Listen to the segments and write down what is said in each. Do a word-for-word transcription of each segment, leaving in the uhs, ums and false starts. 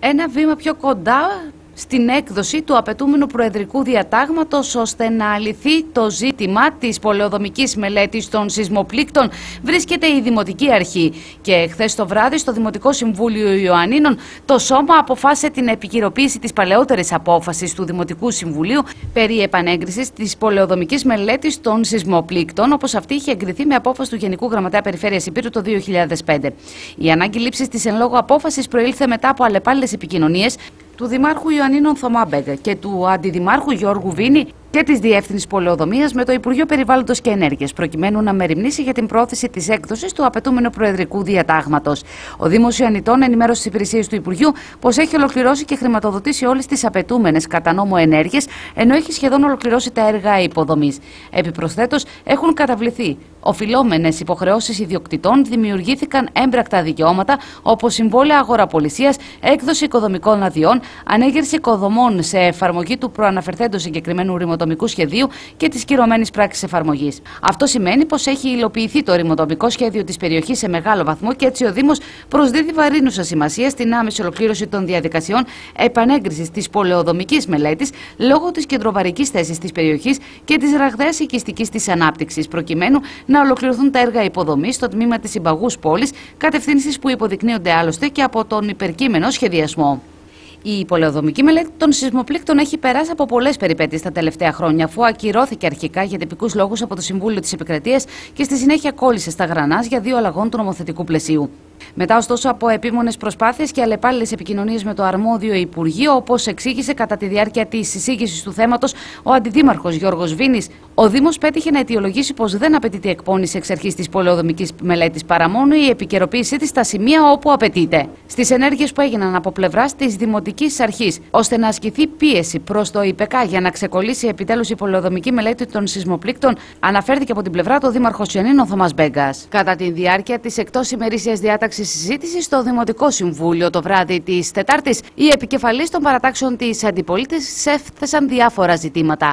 ένα βήμα πιο κοντά στην έκδοση του απαιτούμενου προεδρικού διατάγματος ώστε να αλυθεί το ζήτημα της πολεοδομικής μελέτης των σεισμοπλήκτων βρίσκεται η Δημοτική Αρχή. Και χθες το βράδυ στο Δημοτικό Συμβούλιο Ιωαννίνων το Σώμα αποφάσισε την επικυροποίηση της παλαιότερης απόφασης του Δημοτικού Συμβουλίου περί επανέγκρισης της πολεοδομικής μελέτης των σεισμοπλήκτων, όπως αυτή είχε εγκριθεί με απόφαση του Γενικού Γραμματέα Περιφέρειας Υπήρου το δύο χιλιάδες πέντε. Η ανάγκη λήψης της εν λόγω απόφασης προήλθε μετά από αλλεπάλληλες επικοινωνίες του Δημάρχου Ιωαννίνων Θωμά Μπέγκα και του Αντιδημάρχου Γιώργου Βίνη και της Διεύθυνσης Πολεοδομίας με το Υπουργείο Περιβάλλοντος και Ενέργειας, προκειμένου να μεριμνήσει για την πρόθεση της έκδοσης του απαιτούμενου προεδρικού διατάγματος. Ο Δήμος Ιωαννιτών ενημέρωσε στις υπηρεσίες του Υπουργείου πως έχει ολοκληρώσει και χρηματοδοτήσει όλες τις απαιτούμενες κατά νόμο ενέργειες, ενώ έχει σχεδόν ολοκληρώσει τα έργα υποδομής. Επιπροσθέτως, έχουν καταβληθεί οφειλόμενες υποχρεώσεις ιδιοκτητών, δημιουργήθηκαν έμπρακτα δικαιώματα όπως συμβόλαια αγοραπολισίας, έκδοση οικοδομικών αδειών, ανέγερση οικοδομών σε εφαρμογή του προαναφερθέντος συγκεκριμένου ρημοτομικού σχεδίου και της κυρωμένης πράξης εφαρμογής. Αυτό σημαίνει πως έχει υλοποιηθεί το ρημοτομικό σχέδιο της περιοχής σε μεγάλο βαθμό και έτσι ο Δήμος προσδίδει βαρύνουσα σημασία στην άμεση ολοκλήρωση των διαδικασιών επανέγκρισης της πολεοδομικής μελέτης λόγω της κεντροβαρικής θέσης της περιοχής και της ραγδαίας οικιστικής της ανάπτυξης, προκειμένου να ολοκληρωθούν τα έργα υποδομής στο τμήμα της συμπαγούς πόλης, κατευθύνσεις που υποδεικνύονται άλλωστε και από τον υπερκείμενο σχεδιασμό. Η πολεοδομική μελέτη των σεισμοπλήκτων έχει περάσει από πολλές περιπέτειες τα τελευταία χρόνια, αφού ακυρώθηκε αρχικά για τυπικούς λόγους από το Συμβούλιο της Επικρατείας και στη συνέχεια κόλλησε στα γρανάζ για δύο αλλαγών του νομοθετικού πλαισίου. Μετά, ωστόσο, από επίμονες προσπάθειες και αλλεπάλληλες επικοινωνίες με το αρμόδιο Υπουργείο, όπως εξήγησε κατά τη διάρκεια της συζήτησης του θέματος ο Αντιδήμαρχος Γιώργος Βίνης, ο Δήμος πέτυχε να αιτιολογήσει πως δεν απαιτείται εκπώνηση εξ αρχής της πολεοδομικής μελέτης παρά μόνο η επικαιροποίησή της στα σημεία όπου απαιτείται. Στις ενέργειες που έγιναν από πλευράς της Δημοτικής Αρχής, ώστε να ασκηθεί πίεση προς το ΙΠΕΚΑ για να ξεκολλήσει επιτέλους η πολεοδομική μελέτη των σεισμοπλήκτων, αναφέρθηκε από την πλευρά του Δήμαρχος Ιωαννίνων Θωμάς Μπέγκας. Κατά τη διάρκεια της εκτός ημερήσιας διάταξης συζήτηση στο Δημοτικό Συμβούλιο το βράδυ της Τετάρτης, οι επικεφαλείς των παρατάξεων της αντιπολίτευσης έθεσαν διάφορα ζητήματα.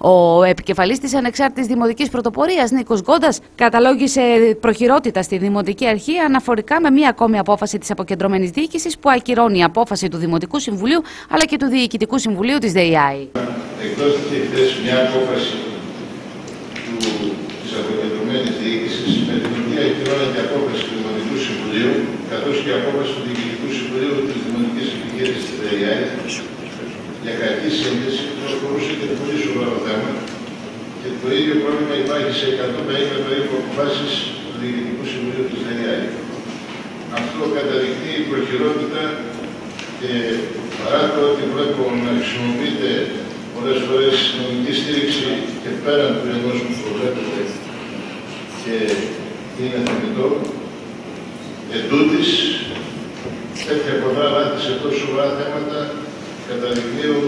Ο επικεφαλής της Ανεξάρτητης Δημοτικής Πρωτοπορίας, Νίκος Γκόντας, καταλόγησε προχειρότητα στη Δημοτική Αρχή αναφορικά με μία ακόμη απόφαση της αποκεντρωμένης διοίκησης που ακυρώνει η απόφαση του Δημοτικού Συμβουλίου αλλά και του Διοικητικού Συμβουλίου της ΔΕΙΑΗ. Εκδόθηκε χθες μια απόφαση του, της αποκεντρωμένης διοίκησης με την οποία ακυρώνεται η απόφαση του Δημοτικού Συμβουλίου καθώς και η απόφαση του Διοικητικού Συμβουλίου της Δημοτικής Επιχείρησης της ΔΕΙΑΗ για κακή σύνδεση που αφορούσε και το πολύ σοβαρό θέμα και το ίδιο πρόβλημα υπάρχει σε εκατόν πενήντα περίπου αποφάσεις του Διοικητικού Συμβουλίου της ΔΕΙΑΗ. Αυτό καταδεικνύει η προχειρότητα και παρά το ότι βλέπω να χρησιμοποιείται πολλές φορές νομική στήριξη και πέραν του ενός που προβλέπεται και είναι θεμητό, εντούτοις τέτοια πολλά λάθη σε τόσο σοβαρά θέματα καταδεικνύουν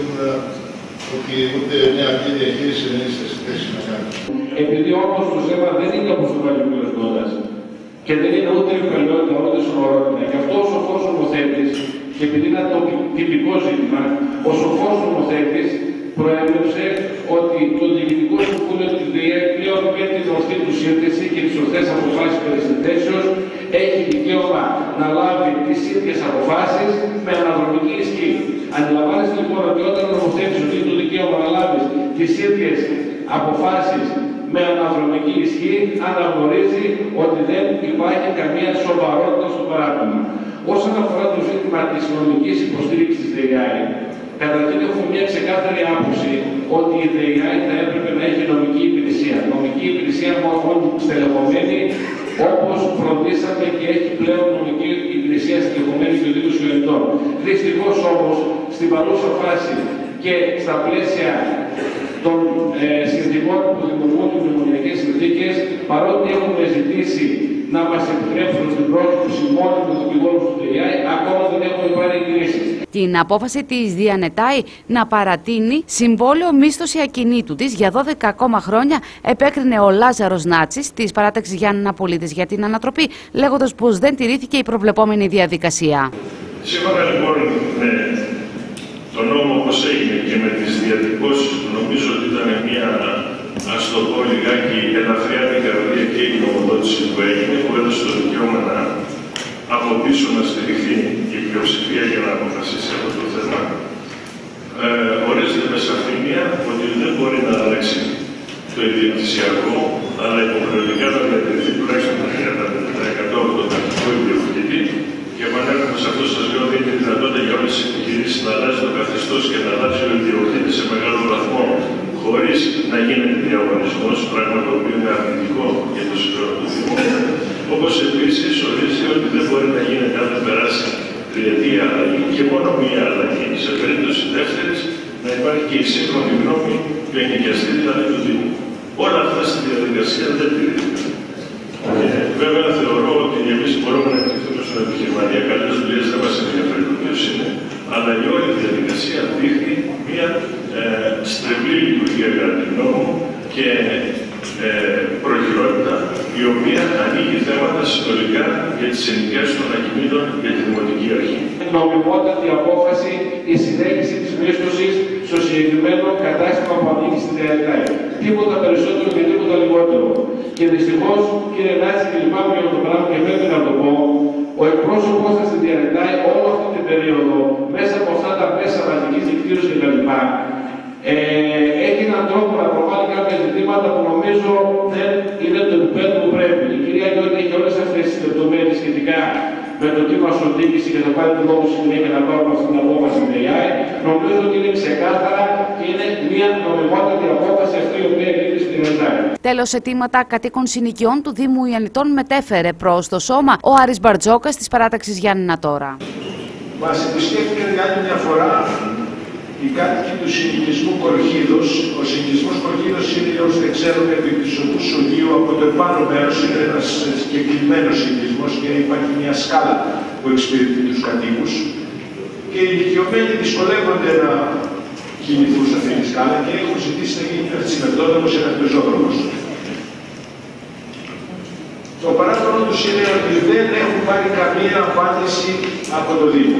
ότι ούτε μια απλή διαχείριση δεν είστε στη θέση να κάνει. Επειδή όμως το θέμα δεν είναι όπως το βάλει ο κ. Γκόντας και δεν είναι ούτε ευκολιότητα ούτε σοβαρότητα, και αυτό ο σοφός νομοθέτης, και επειδή είναι το τυπικό ζήτημα, ο σοφός νομοθέτης προέβλεψε ότι το Διοικητικό Συμβούλιο της ΔΕΙΑΗ πλέον με την ορθή του σύνθεση και τις σωστές αποφάσεις περί συνθέσεως έχει δικαίωμα να λάβει τις ίδιες αποφάσεις με αναδρομική ισχύ. Αντιλαμβάνεστε λοιπόν ότι όταν νομοθέτης ότι το δικαίωμα να λάβει τις ίδιες αποφάσεις με αναδρομική ισχύ αναγνωρίζει ότι δεν υπάρχει καμία σοβαρότητα στο παράδειγμα. Όσον αφορά το ζήτημα της νομικής υποστήριξης της ΔΕΙΑΗ, καταρχήν έχουμε μια ξεκάθαρη άποψη ότι η ΔΕΙΑΗ θα έπρεπε να έχει νομική υπηρεσία. Νομική υπηρεσία μόνο στελεχωμένη, όπως φροντίσαμε και έχει πλέον νομική υπηρεσία στελεχωμένη και ο Δήμος Ιωαννιτών. Δυστυχώς όμως, στην παρούσα φάση και στα πλαίσια των ε, συνθηκών που δημιουργούν οι μνημονιακές συνθήκες, παρότι έχουμε ζητήσει να μας επιτρέψουν στην πρόσκληση μόνο του δικηγόρου του ΔΕΙΑΗ, ακόμα δεν έχουμε πάρει κρίσεις. Την απόφαση της διανετάει να παρατείνει συμβόλαιο μίσθωση ακινήτου της για δώδεκα ακόμα χρόνια επέκρινε ο Λάζαρος Νάτσης της παράταξης Γιάννενα Πολίτης για την ανατροπή, λέγοντας πως δεν τηρήθηκε η προβλεπόμενη διαδικασία. Σύμφωνα λοιπόν με τον νόμο όπως έγινε και με τις διατυπώσεις που νομίζω ότι ήταν μια, ας το πω λιγάκι, ελαφριά δικαιολογία και η νομοδότηση που έγινε, που έδωσε το δικαίωμα να από πίσω να στηριχθεί η πλειοψηφία για να αποφασίσει καθεστώς και να αλλάζει ο ιδιοκτήτης σε μεγάλο βαθμό χωρίς να γίνεται διαγωνισμός, πράγμα το οποίο είναι αρνητικό για το συμφέρον του Δήμου. Όπως επίσης ορίζει ότι δεν μπορεί να γίνεται αν δεν περάσει τριετία αλλαγή και μόνο μία αλλαγή. Σε περίπτωση δεύτερης να υπάρχει και η σύγχρονη γνώμη του ενοικιαστή, δηλαδή του Δήμου. Όλα αυτά στη διαδικασία δεν τηρήθηκαν. Ε, βέβαια θεωρώ ότι εμείς μπορούμε να εκτεθούμε στον επιχειρηματία, καλές δουλειές δεν μας ενδιαφέρει το ποιος είναι, αλλά η όλη διαδικασία δείχνει μια ε, στρεβλή λειτουργία κατά τη γνώμη μου και ε, προχειρότητα, η οποία ανοίγει θέματα συνολικά για τις ενοικιάσεις των ακινήτων για τη Δημοτική Αρχή. Νομιμότατη απόφαση η συνέχιση της μίσθωσης στο συγκεκριμένο κατάστημα που ανήκει στην Διαρρετάη. Τίποτα περισσότερο και τίποτα λιγότερο. Και δυστυχώς, κύριε Νάτση, και λυπάμαι για το πράγμα και πρέπει να το πω, ο εκπρόσωπός σας στην Διαρρετάη όλη αυτή την περίοδο, μέσα από αυτά τα μέσα μαζικής δικτύωσης κτλ., ε, έχει έναν τρόπο να προβάλλει κάποια ζητήματα που νομίζω δεν είναι το επίπεδο που πρέπει. Η κυρία Γιώργη έχει όλες αυτές τις λεπτομέρειες σχετικά με το τι μας οδήγησε και θα πάρει την λόγο συνέχεια να πάρουμε αυτή την απόφαση με η ΆΕ. Νομίζω ότι είναι ξεκάθαρα και είναι μια νομιμότατη απόφαση αυτή η οποία γίνεται στην Ελλάδα. Τέλος, αιτήματα κατοίκων συνοικιών του Δήμου Ιαννητών μετέφερε προς το σώμα ο Άρης Μπαρτζόκας της παράταξης Γιάννηνα Τώρα. Μας επισκέφθηκαν για άλλη μια φορά οι κάτοικοι του συνοικισμού Κορχίδος. Ο συνοικισμός Κορχίδος είναι, όσοι δεν ξέρουν, επί της οδού Σογείου, από το επάνω μέρος είναι ένας συγκεκριμένος συνοικισμός και υπάρχει μια σκάλα που εξυπηρετεί τους κατοίκους. Και οι ηλικιωμένοι δυσκολεύονται να κινηθούν σε αυτή τη σκάλα και έχουν ζητήσει να γίνει ένα συμμετόδρομος ή ένα πεζόδρομος. Το παράπονο τους είναι ότι δεν έχουν πάρει καμία απάντηση από το Δήμο.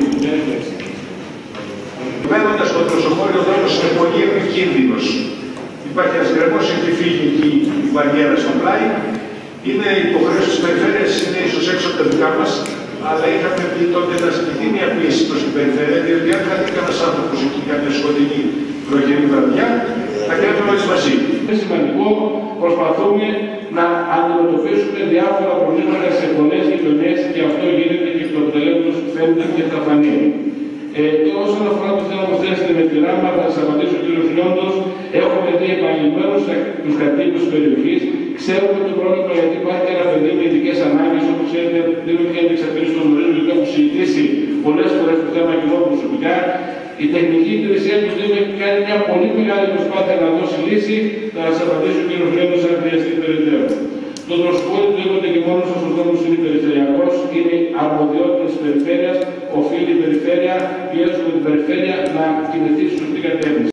Βαίνοντας το προσωχώριο δρόμος είναι πολύ επικίνδυνος. Υπάρχει ένας γκρεμός, έχει φύγει εκεί η μπαριέρα στο πλάι. Είναι υποχρέωση της περιφέρειας, είναι ίσως έξω από τα δικά μας, αλλά είχαμε πει τότε να ασκηθεί μια πίεση προς την περιφέρεια, διότι αν θα δει κανένας άνθρωπος εκεί κάποια σκοτεινή βροχερή βραδιά, θα κάνουμε όλοι μαζί. Είναι σημαντικό, προσπαθούμε να αντιμετωπίσουμε διάφορα προβλήματα σε πολλές γειτονιές και αυτό γίνεται και το αποτελέσμα φαίνεται και θα φανεί. Ε, και όσον αφορά το θέμα που θέσετε με τη ράμα, θα σας απαντήσω ο κ. Λιόντος. Έχουμε δει επανειλημμένως τους κατοίκους της περιοχής. Ξέρουμε το πρόβλημα γιατί υπάρχει ένα παιδί με ειδικές ανάγκες, όπως ξέρετε, δεν είναι και εξαρτήσει το γνωρίζω, γιατί έχω συζητήσει πολλές φορές το θέμα και εγώ προσωπικά. Η τεχνική υπηρεσία του Δήμου έχει κάνει μια πολύ μεγάλη προσπάθεια να δώσει λύση. Θα σας απαντήσω ο κ. Λιόντος αν χρειαστεί περαιτέρω. Το δροσοκόλλη του είπατε και μόνο σας ο δρόμος είναι περιφερειακός, είναι αρμοδιότητα της περιφέρειας, οφείλει η περιφέρεια, πιέζουμε την περιφέρεια να κινηθεί στη σωστή κατεύθυνση.